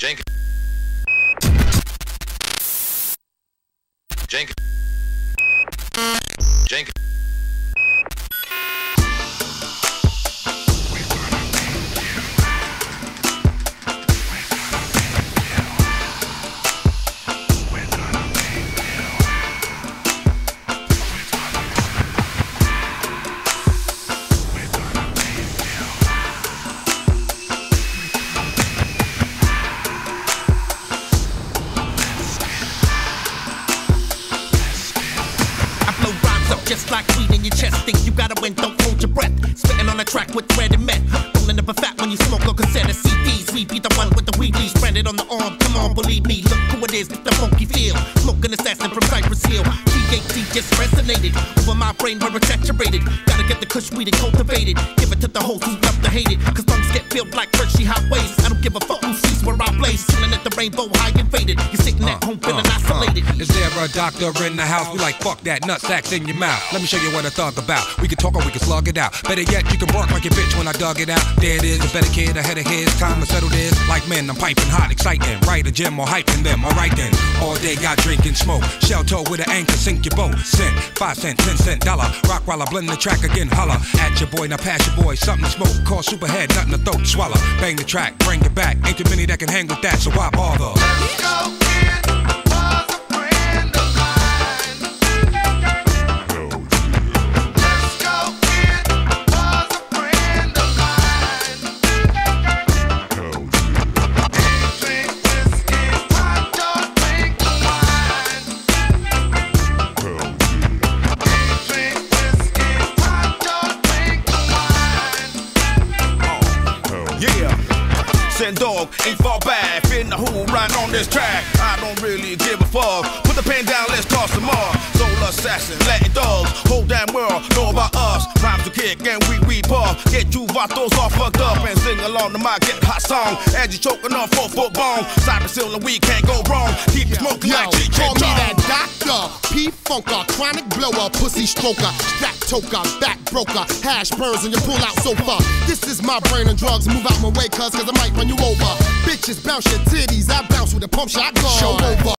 Jenkins. Jenkins. Jenkins. Just like weed in your chest, think you gotta win, don't hold your breath. Spitting on a track with thread and meth. Rolling up a fat when you smoke or cassette of CDs. We be the one with the weed leaves branded on the arm. Come on, believe me, look who it is, the funky feel. Smoking assassin from Cypress Hill. THC just resonated over my brain where it's saturated. Gotta get the kush weed and cultivate it. Give it to the hoes who love to hate it. Cause lungs get filled like Hershey highways. I don't give a fuck who sees where I blaze. Chilling at the rainbow high and faded. You're sitting at home feeling isolated. Is there a doctor in the house? We like fuck that nutsack's in your mouth. Let me show you what I thug about. We can talk or we can slug it out. Better yet, you can bark like your bitch when I dug it out. There it is, a better kid ahead of his. Time to settle this. Like men, I'm piping hot, exciting. Right, a gym or hyping them. Alright then. All day got drink and smoke. Shell toe with an anchor, sink your boat. Cent, 5 cent, 10 cent, dollar. Rock while I blend the track again, holla. At your boy, now pass your boy. Something to smoke. Call superhead, nothing to throat. Swallow. Bang the track, bring it back. Ain't too many that can hang with that, so why bother? Let's go, kid. Was a friend of mine. Let's go, kid. Was a friend of mine. He drink whiskey, I don't drink wine. He drink whiskey, I don't drink wine. Yeah, Send Dog ain't far back. Finna who right on this track. I don't really give a fuck. Put the pen down, let's toss some more. Soul assassin, Latin dogs. Whole damn world know about us. Rhymes to kick and we puff. Get you vatos all fucked up and sing along to my get hot song. As you choking on 4-foot bone. Cypress Hill and we can't go wrong. Keep you smoking like Cheech call and me Chong. that doctor, P-funker, chronic blower, pussy stroker, strap toker, back broker, hash burns and you pull out sofa. This is my brain and drugs, move out my way cuz I might run you over. Bitches bounce your titties, I bounce with a pump shotgun. Show over.